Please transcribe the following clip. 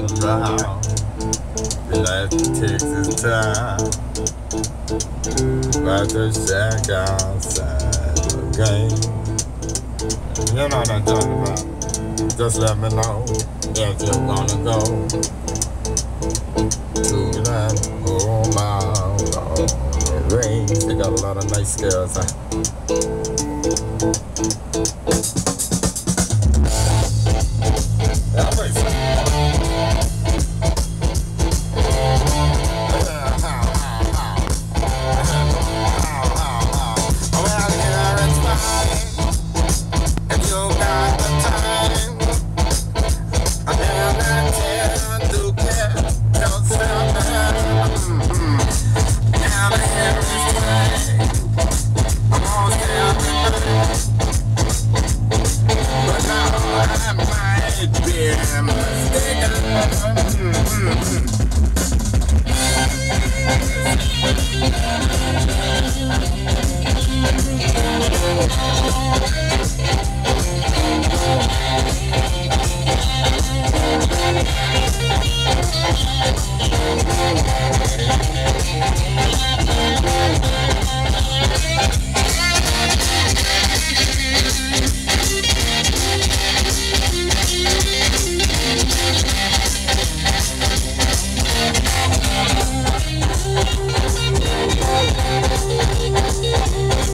around. Life takes its time. About to shack outside the game. You know what I'm talking about. Just let me know if you wanna go to that whole mile on the range. They got a lot of nice girls, huh?